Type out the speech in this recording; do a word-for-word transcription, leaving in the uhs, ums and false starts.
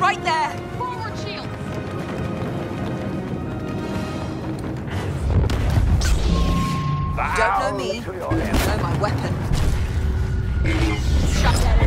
right there! Forward shield! Don't know me, you know my weapon. Shut it.